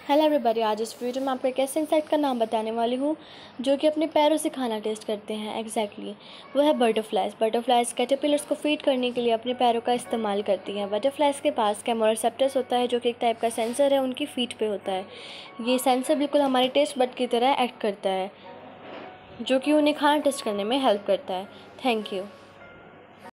Hello everybody, आज इस video में आपको एक ऐसे इंसेक्ट का नाम बताने वाली हूँ जो कि अपने पैरों से खाना टेस्ट करते हैं। एग्जैक्टली वो है बटरफ्लाइज। बटरफ्लाइज कैटरपिलर्स को फीड करने के लिए अपने पैरों का इस्तेमाल करती हैं। बटरफ्लाइज के पास केमोरेसेप्टर्स होता है जो कि एक टाइप का सेंसर है, उनकी फीट पे होता है। ये सेंसर बिल्कुल हमारे टेस्ट बड की तरह एक्ट करता है जो कि उन्हें खाना टेस्ट करने में हेल्प करता है। Thank you.